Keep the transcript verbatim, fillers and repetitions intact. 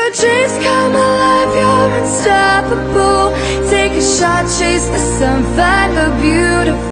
your dreams come alive, you're unstoppable. Take a shot, chase the sun, find the beautiful.